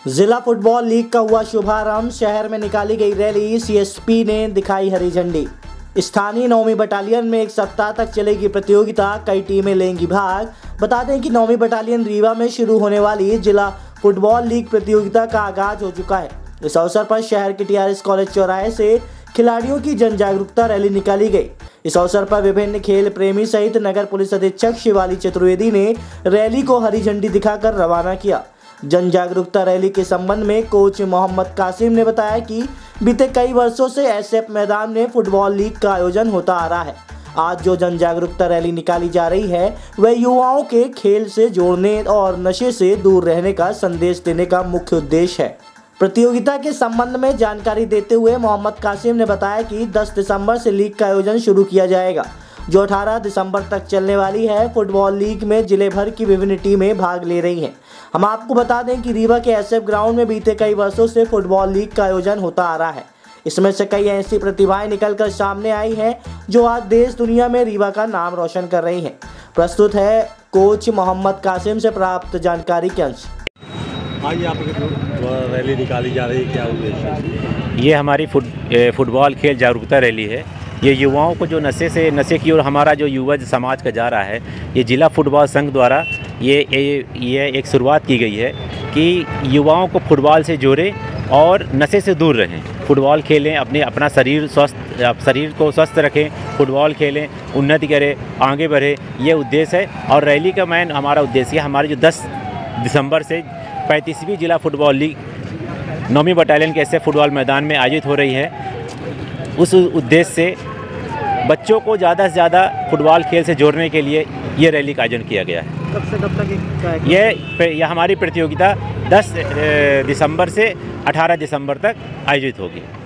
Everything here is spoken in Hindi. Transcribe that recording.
जिला फुटबॉल लीग का हुआ शुभारंभ। शहर में निकाली गई रैली, सीएसपी ने दिखाई हरी झंडी। स्थानीय 9वीं बटालियन में एक सप्ताह तक चलेगी प्रतियोगिता, कई टीमें लेंगी भाग। बता दें कि 9वीं बटालियन रीवा में शुरू होने वाली जिला फुटबॉल लीग प्रतियोगिता का आगाज हो चुका है। इस अवसर पर शहर के टीआरएस कॉलेज चौराहे से खिलाड़ियों की जन जागरूकता रैली निकाली गई। इस अवसर पर विभिन्न खेल प्रेमी सहित नगर पुलिस अधीक्षक शिवाली चतुर्वेदी ने रैली को हरी झंडी दिखाकर रवाना किया। जन जागरूकता रैली के संबंध में कोच मोहम्मद कासिम ने बताया कि बीते कई वर्षों से एसएफ मैदान में फुटबॉल लीग का आयोजन होता आ रहा है। आज जो जन जागरूकता रैली निकाली जा रही है वह युवाओं के खेल से जोड़ने और नशे से दूर रहने का संदेश देने का मुख्य उद्देश्य है। प्रतियोगिता के संबंध में जानकारी देते हुए मोहम्मद कासिम ने बताया कि 10 दिसंबर से लीग का आयोजन शुरू किया जाएगा, जो 18 दिसंबर तक चलने वाली है। फुटबॉल लीग में जिले भर की विभिन्न टीमें भाग ले रही हैं। हम आपको बता दें कि रीवा के एसएफ ग्राउंड में बीते कई वर्षों से फुटबॉल लीग का आयोजन होता आ रहा है। इसमें से कई ऐसी प्रतिभाएं निकलकर सामने आई हैं जो आज देश दुनिया में रीवा का नाम रोशन कर रही हैं। प्रस्तुत है कोच मोहम्मद कासिम से प्राप्त जानकारी के अंश। आज यहाँ पर रैली निकाली जा रही है, क्या उद्देश्य? ये हमारी फुटबॉल खेल जागरूकता रैली है। ये युवाओं को जो नशे की ओर हमारा जो युवा समाज का जा रहा है, ये जिला फुटबॉल संघ द्वारा ये एक शुरुआत की गई है कि युवाओं को फुटबॉल से जोड़े और नशे से दूर रहें। फुटबॉल खेलें, अपना शरीर को स्वस्थ रखें, फुटबॉल खेलें, उन्नति करें, आगे बढ़े, ये उद्देश्य है। और रैली का हमारा उद्देश्य है, हमारे जो 10 दिसंबर से 35वीं जिला फुटबॉल लीग 9वीं बटालियन के ऐसे फुटबॉल मैदान में आयोजित हो रही है। उस उद्देश्य से बच्चों को ज़्यादा से ज़्यादा फुटबॉल खेल से जोड़ने के लिए ये रैली का आयोजन किया गया है। कब से कब तक ये हमारी प्रतियोगिता 10 दिसंबर से 18 दिसंबर तक आयोजित होगी।